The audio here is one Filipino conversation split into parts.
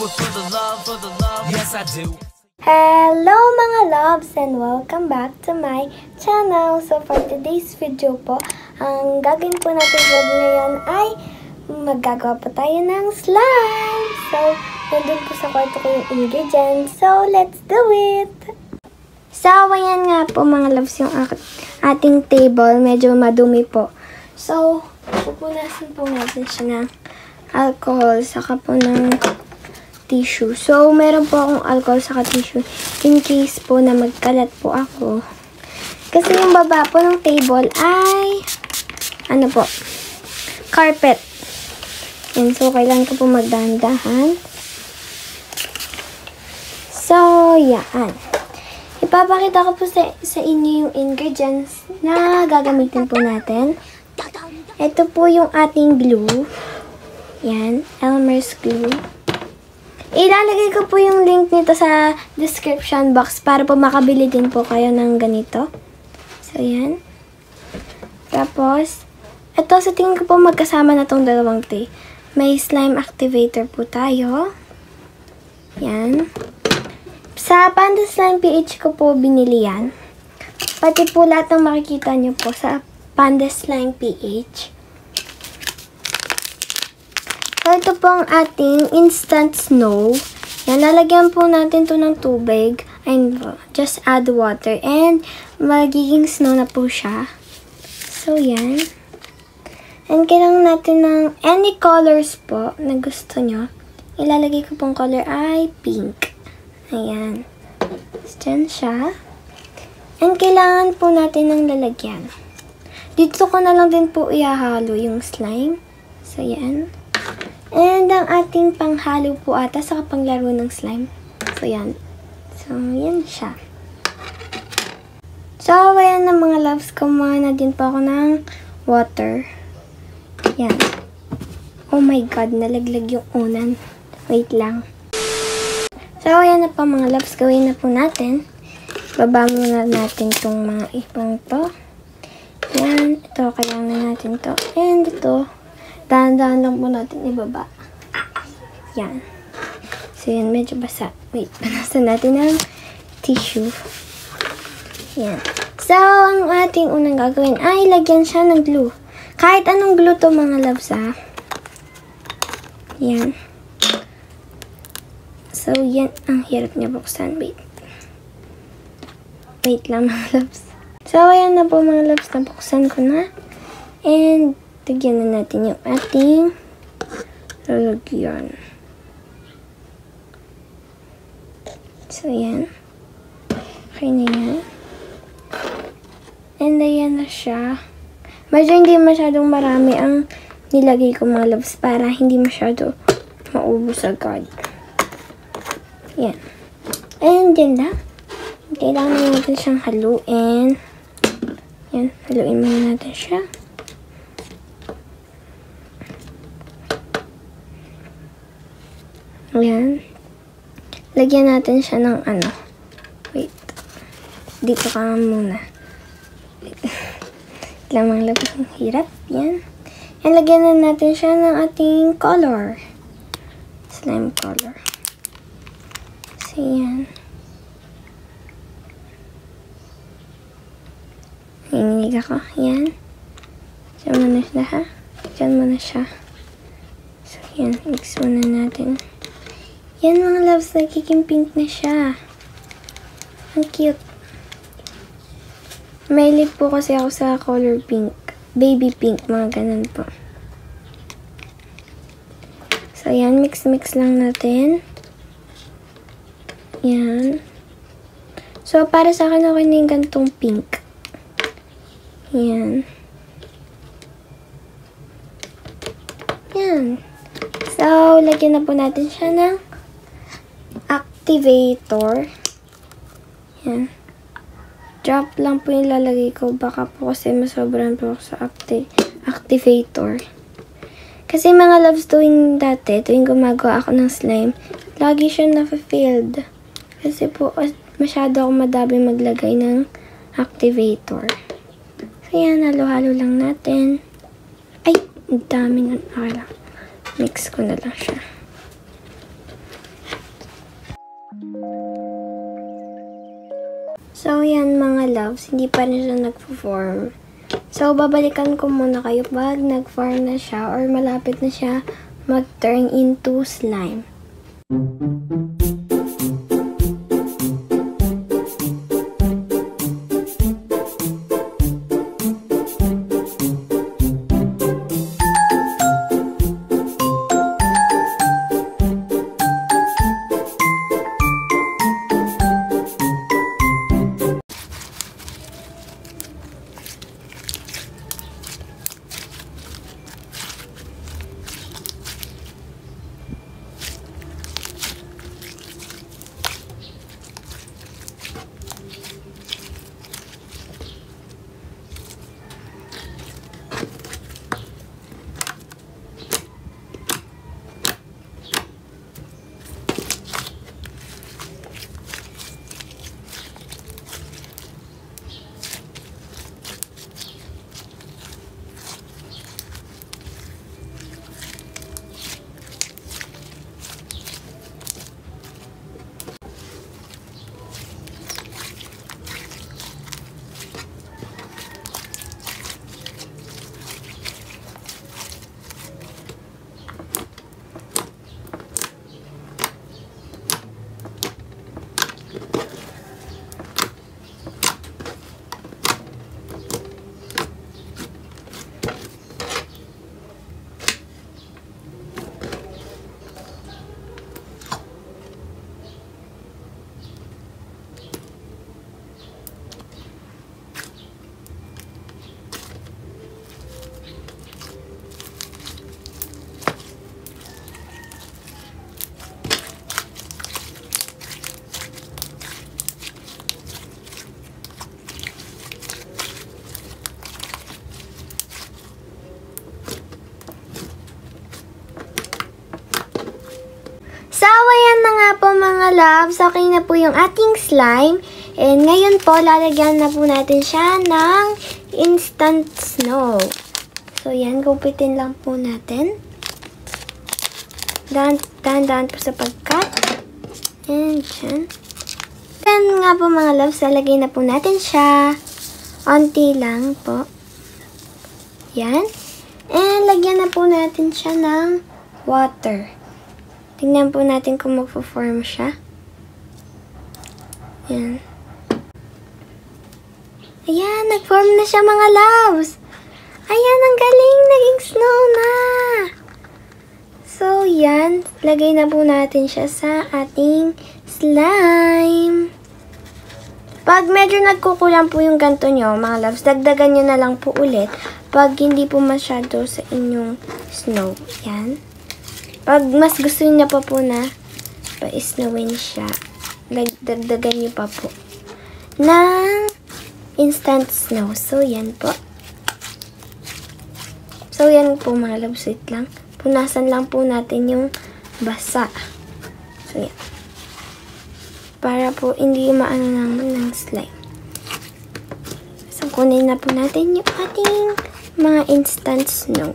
it for the love, yes I do. Hello mga loves and welcome back to my channel. So for today's video po, ang gagawin po natin vlog ngayon ay maggagawa po tayo ng slime. So nandun po sa kwarto ko yung ingredients. So let's do it! So ayan nga po mga loves yung ating table. Medyo madumi po. So pupunasan po natin siya ng alcohol saka po ng tissue. So, meron po akong alcohol saka tissue in case po na magkalat po ako. Kasi yung baba po ng table ay ano po, carpet. And so, kailangan ko po magdahan-dahan. So, yan. Ipapakita ko po sa inyo yung ingredients na gagamitin po natin. Ito po yung ating glue. Yan, Elmer's glue. Ilalagay ko po yung link nito sa description box para po makabili din po kayo ng ganito. So, yan. Tapos, ito sa tingin ko po magkasama na tong dalawang tea. May slime activator po tayo. Yan. Sa Pastel Slime PH ko po binili yan. Pati po lahat ng makikita nyo po sa Pastel Slime PH. So, ito po ang ating instant snow. Yan, lalagyan po natin to ng tubig. And just add water. And magiging snow na po siya. So, yan. And kailangan natin ng any colors po na gusto nyo. Ilalagay ko pong color ay pink. Ayan. So, dyan siya. And kailangan po natin ng lalagyan. Dito ko na lang din po ihahalo yung slime. So, yan. And ang ating panghalo po ata sa panglaro ng slime. So, yan. So, yan siya. So, ayan na mga loves. Kumuha na din po ako ng water. Yan. Oh my God, nalaglag yung unan. Wait lang. So, ayan na po mga loves. Gawin na po natin. Baba muna natin itong mga ibang to. Yan. Ito, kailangan natin to. And ito. Dahan-dahan lang po natin ibaba. Yan. So, yan. Medyo basa. Wait. Panasan natin ng tissue. Yan. So, ang ating unang gagawin ay lagyan siya ng glue. Kahit anong glue to mga loves, ha. Yan. So, yan. Ang hirap niya buksan. Wait. Wait lang mga loves. So, ayan na po mga loves. Nabuksan ko na. And, lagyan na natin yung ating lalagyan. So, yan. Okay na yan. And, ayan na siya. Medyo hindi masyadong marami ang nilagay ko mga loves para hindi masyado maubos agad. Yan. And, yan na. Kailangan natin siyang haluin. Yan. Haluin muna natin siya. Ayan. Lagyan natin siya ng ano. Wait. Dito ka muna. Wait. Lamang labas ang hirap. Yan. Yan. Lagyan na natin siya ng ating color. Slime color. So, yan. Hininig ako. Yan. Diyan muna siya, ha? Diyan muna siya. So, yan. Mix muna natin. Yan mga loves, nagiging pink na siya. Ang cute. Mahilig po kasi ako sa color pink. Baby pink, mga ganun po. So, yan. Mix-mix lang natin. Yan. So, para sa akin, okay na yung gantong pink. Yan. Yan. So, lagyan na po natin siya ng activator. Yan. Drop lang po yung lalagay ko. Baka po kasi masobran po ako sa activator. Kasi mga loves, tuwing gumagawa ako ng slime, lagi siya na-failed. Kasi po, masyado ako madami maglagay ng activator. So, yan. Halo-halo lang natin. Ay, ang dami nun. Okay lang. Mix ko na lang siya. So, yan mga loves, hindi pa rin siya nag-form. So, babalikan ko muna kayo pag nag-form na siya or malapit na siya mag-turn into slime. So, ayan na nga po mga loves. Okay na po yung ating slime. And ngayon po, lalagyan na po natin siya ng instant snow. So, yan. Gupitin lang po natin. Dahan-dahan po sa pagkat. And dyan. Then nga po mga loves, lalagay na po natin siya. Onti lang po. Yan. And lagyan na po natin siya ng water. Tingnan po natin kung magpo-form siya. Yan. Ayan, nag-form na siya mga loves. Ayan, ang galing. Naging snow na. So, yan. Lagay na po natin siya sa ating slime. Pag medyo nagkukulang po yung ganto nyo, mga loves, dagdagan nyo na lang po ulit. Pag hindi po masyado sa inyong snow. Yan. Pag mas gusto niya pa po na pa-snowin siya, dagdagan niyo pa po ng instant snow. So, yan po. So, yan po mga loves. Wait lang. Punasan lang po natin yung basa. So, yan. Para po hindi maano naman ng slime. So, kunin na po natin yung ating mga instant snow.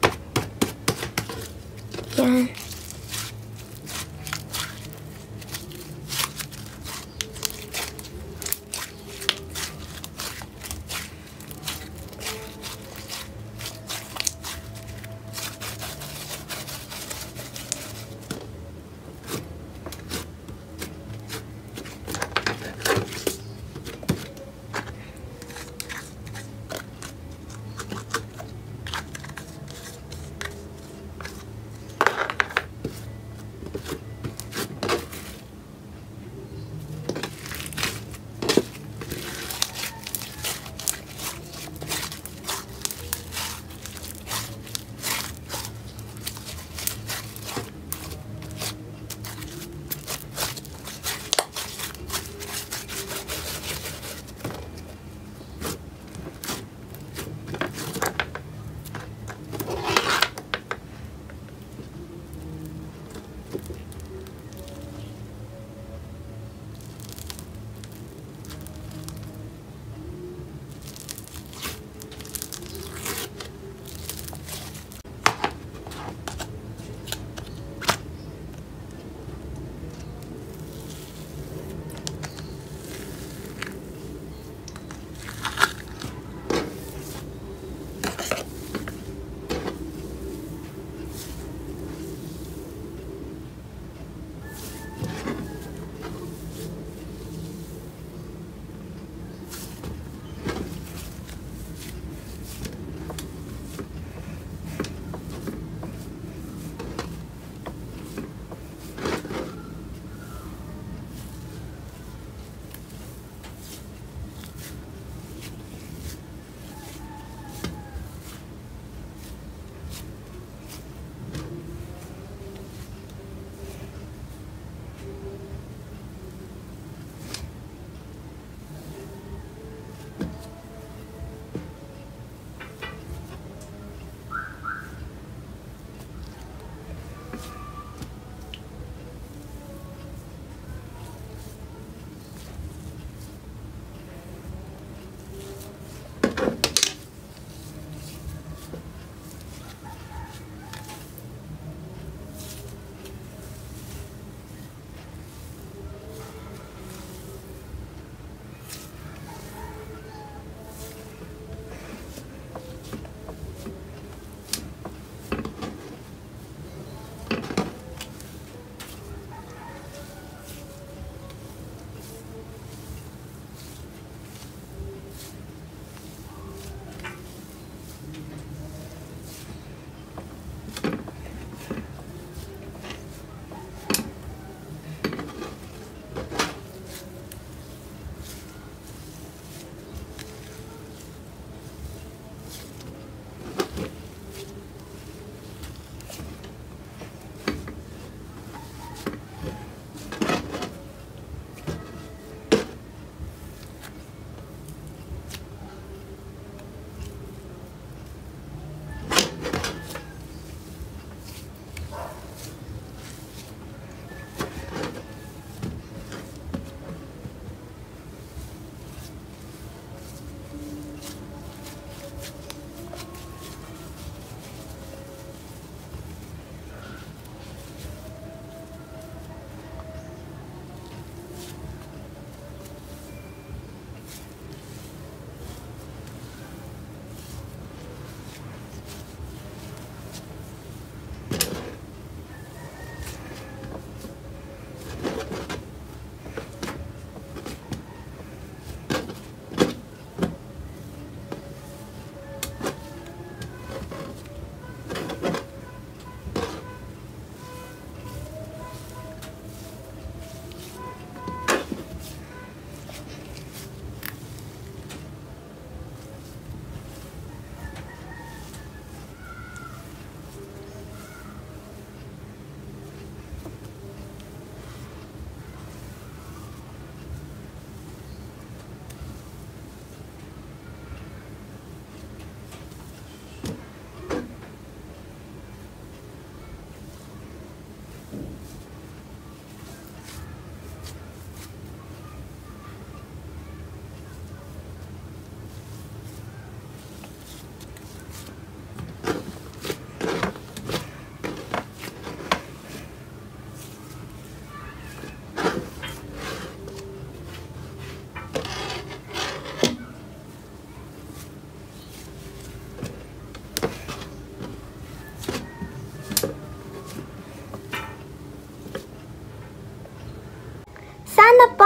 Yan.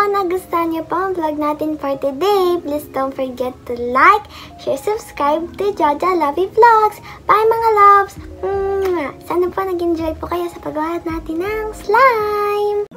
nagustuhan niyo po ang vlog natin for today, please don't forget to like, share, subscribe to Jaja Lovey Vlogs. Bye mga loves! Sana po nag-enjoy po kayo sa paggawa natin ng slime!